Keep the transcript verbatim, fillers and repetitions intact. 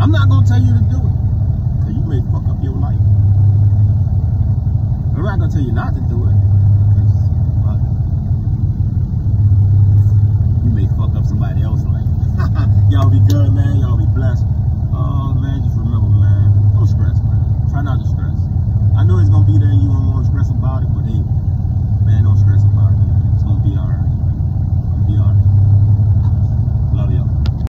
I'm not gonna tell you to do it, cause you may fuck up your life. I'm not gonna tell you not to do it, cause fuck, you may fuck up somebody else's life. Y'all be good, man. Y'all be blessed. Oh man, just remember, man, don't stress, man. Try not to stress. I know it's gonna be there and you don't want to stress about it, but hey, man, don't stress about it.